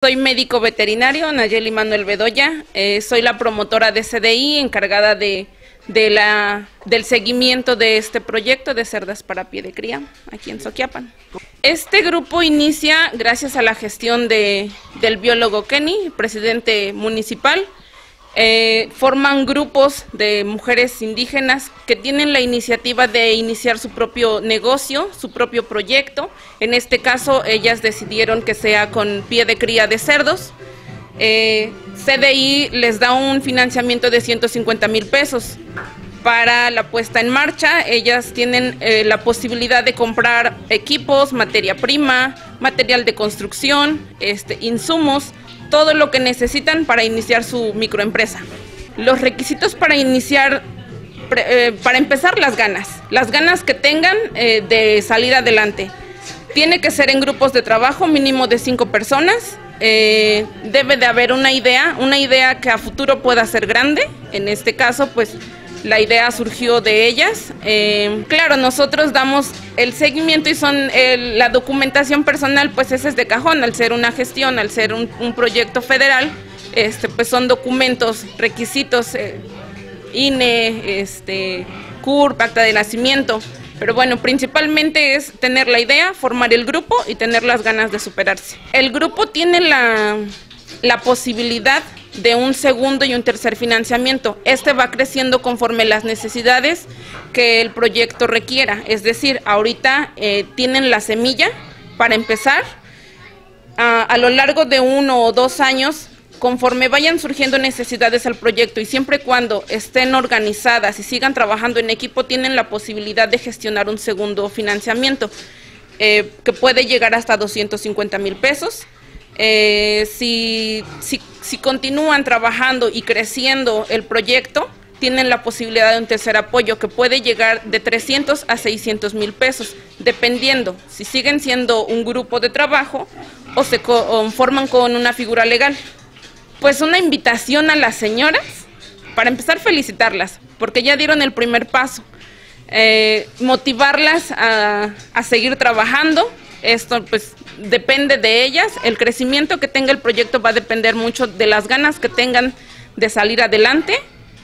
Soy médico veterinario, Nayeli Manuel Bedoya, soy la promotora de CDI, encargada del seguimiento de este proyecto de cerdas para pie de cría aquí en Soquiapan. Este grupo inicia gracias a la gestión del biólogo Kenny, presidente municipal. Forman grupos de mujeres indígenas que tienen la iniciativa de iniciar su propio negocio, su propio proyecto. En este caso, ellas decidieron que sea con pie de cría de cerdos. CDI les da un financiamiento de 150,000 pesos para la puesta en marcha. Ellas tienen la posibilidad de comprar equipos, materia prima, material de construcción, insumos, todo lo que necesitan para iniciar su microempresa. Los requisitos para iniciar, para empezar, las ganas que tengan de salir adelante. Tiene que ser en grupos de trabajo mínimo de 5 personas. Debe de haber una idea que a futuro pueda ser grande. En este caso, pues la idea surgió de ellas. Claro, nosotros damos el seguimiento y la documentación personal, pues ese es de cajón, al ser una gestión, al ser un proyecto federal, pues son documentos, requisitos, INE, CURP, acta de nacimiento. Pero bueno, principalmente es tener la idea, formar el grupo y tener las ganas de superarse. El grupo tiene la posibilidad de un segundo y un tercer financiamiento. Va creciendo conforme las necesidades que el proyecto requiera. Es decir, ahorita tienen la semilla para empezar. A lo largo de 1 o 2 años, conforme vayan surgiendo necesidades al proyecto y siempre y cuando estén organizadas y sigan trabajando en equipo, tienen la posibilidad de gestionar un segundo financiamiento que puede llegar hasta 250,000 pesos. Si continúan trabajando y creciendo el proyecto, tienen la posibilidad de un tercer apoyo que puede llegar de 300 a 600,000 pesos, dependiendo si siguen siendo un grupo de trabajo o se conforman con una figura legal. Pues una invitación a las señoras, para empezar, felicitarlas, porque ya dieron el primer paso, motivarlas a seguir trabajando. Esto pues depende de ellas. El crecimiento que tenga el proyecto va a depender mucho de las ganas que tengan de salir adelante,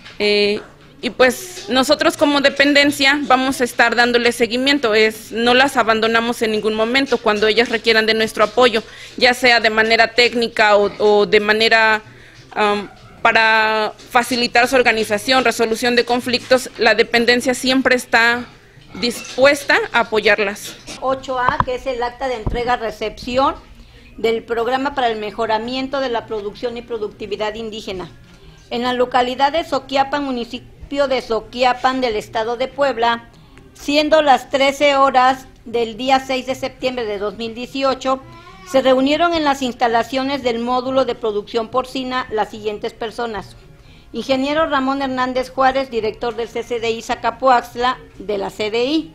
y pues nosotros como dependencia vamos a estar dándole seguimiento. No las abandonamos en ningún momento cuando ellas requieran de nuestro apoyo, ya sea de manera técnica o de manera para facilitar su organización, resolución de conflictos. La dependencia siempre está dispuesta a apoyarlas. 8A, que es el acta de entrega-recepción del Programa para el Mejoramiento de la Producción y Productividad Indígena. En la localidad de Soquiapan, municipio de Soquiapan del estado de Puebla, siendo las 13 horas del día 6 de septiembre de 2018, se reunieron en las instalaciones del módulo de producción porcina las siguientes personas: ingeniero Ramón Hernández Juárez, director del CCDI Zacapoaxtla de la CDI,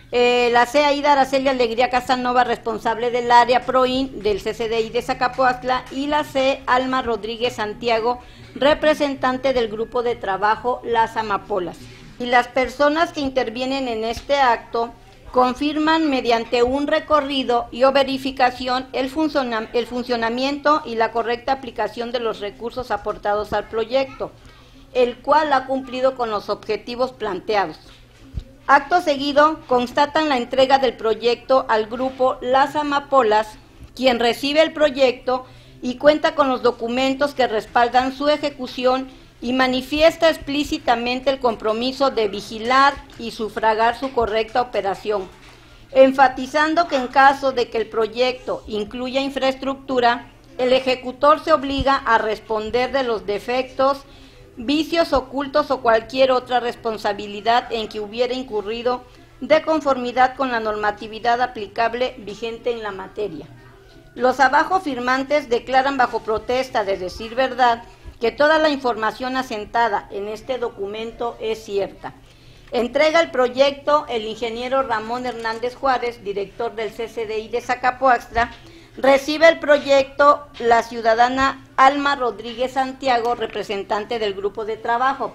la C. Aida Araceli Alegría Casanova, responsable del área PROIN del CCDI de Zacapoaxtla, y la C. Alma Rodríguez Santiago, representante del grupo de trabajo Las Amapolas. Y las personas que intervienen en este acto confirman mediante un recorrido y o verificación el funcionamiento y la correcta aplicación de los recursos aportados al proyecto, el cual ha cumplido con los objetivos planteados. Acto seguido, constatan la entrega del proyecto al grupo Las Amapolas, quien recibe el proyecto y cuenta con los documentos que respaldan su ejecución y manifiesta explícitamente el compromiso de vigilar y sufragar su correcta operación, enfatizando que en caso de que el proyecto incluya infraestructura, el ejecutor se obliga a responder de los defectos, vicios ocultos o cualquier otra responsabilidad en que hubiera incurrido de conformidad con la normatividad aplicable vigente en la materia. Los abajo firmantes declaran bajo protesta de decir verdad que toda la información asentada en este documento es cierta. Entrega el proyecto el ingeniero Ramón Hernández Juárez, director del CCDI de Zacapoaxtla. Recibe el proyecto la ciudadana Alma Rodríguez Santiago, representante del grupo de trabajo,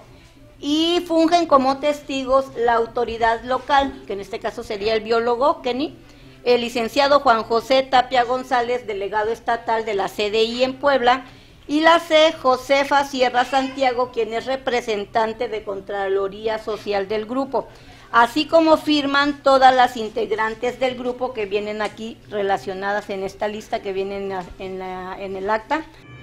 y fungen como testigos la autoridad local, que en este caso sería el biólogo Kenny, el licenciado Juan José Tapia González, delegado estatal de la CDI en Puebla, y la C, Josefa Sierra Santiago, quien es representante de Contraloría Social del grupo, así como firman todas las integrantes del grupo que vienen aquí relacionadas en esta lista que vienen en el acta.